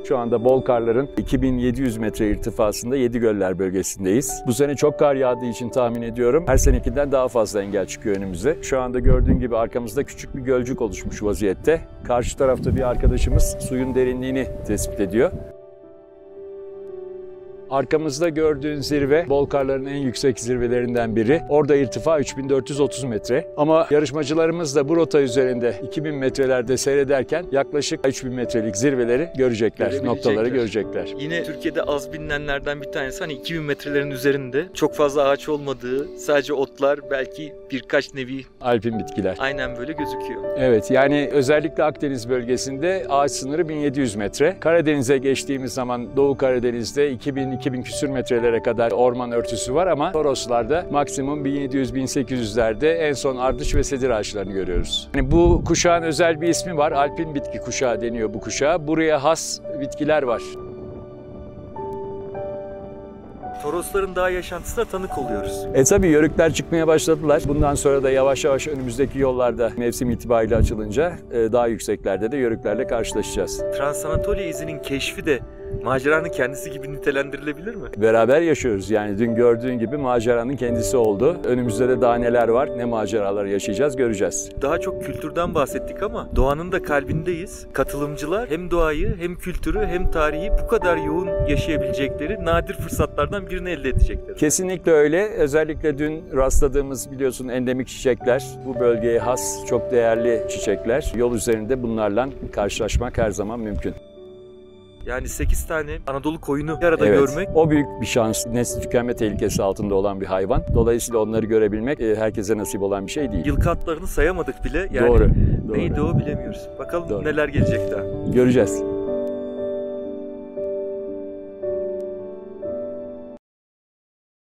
Şu anda Bolkarların 2700 metre irtifasında Yedigöller bölgesindeyiz. Bu sene çok kar yağdığı için tahmin ediyorum her senekinden daha fazla engel çıkıyor önümüze. Şu anda gördüğün gibi arkamızda küçük bir gölcük oluşmuş vaziyette. Karşı tarafta bir arkadaşımız suyun derinliğini tespit ediyor. Arkamızda gördüğün zirve Bolkarların en yüksek zirvelerinden biri. Orada irtifa 3430 metre. Ama yarışmacılarımız da bu rota üzerinde 2000 metrelerde seyrederken yaklaşık 3000 metrelik zirveleri görecekler, noktaları görecekler. Yine Türkiye'de az bilinenlerden bir tanesi, hani 2000 metrelerin üzerinde çok fazla ağaç olmadığı, sadece otlar, belki birkaç nevi alpin bitkiler. Aynen böyle gözüküyor. Evet, yani özellikle Akdeniz bölgesinde ağaç sınırı 1700 metre. Karadeniz'e geçtiğimiz zaman Doğu Karadeniz'de 2000 küsür metrelere kadar orman örtüsü var ama Toroslarda maksimum 1700-1800'lerde en son ardıç ve sedir ağaçlarını görüyoruz. Yani bu kuşağın özel bir ismi var. Alpin bitki kuşağı deniyor bu kuşağa. Buraya has bitkiler var. Torosların dağ yaşantısına tanık oluyoruz. Tabii yörükler çıkmaya başladılar. Bundan sonra da yavaş yavaş önümüzdeki yollarda mevsim itibariyle açılınca daha yükseklerde de yörüklerle karşılaşacağız. Transanatolia izinin keşfi de maceranın kendisi gibi nitelendirilebilir mi? Beraber yaşıyoruz. Yani dün gördüğün gibi maceranın kendisi oldu. Önümüzde de daha neler var, ne maceralar yaşayacağız, göreceğiz. Daha çok kültürden bahsettik ama doğanın da kalbindeyiz. Katılımcılar hem doğayı, hem kültürü, hem tarihi bu kadar yoğun yaşayabilecekleri nadir fırsatlardan birini elde edecekler. Kesinlikle öyle. Özellikle dün rastladığımız, biliyorsun, endemik çiçekler. Bu bölgeye has, çok değerli çiçekler. Yol üzerinde bunlarla karşılaşmak her zaman mümkün. Yani 8 tane Anadolu koyunu bir arada görmek. O büyük bir şans. Nesli tükenme tehlikesi altında olan bir hayvan. Dolayısıyla onları görebilmek herkese nasip olan bir şey değil. Yılkı atlarını sayamadık bile. Yani Doğru. neydi o bilemiyoruz. Bakalım neler gelecek daha. Göreceğiz.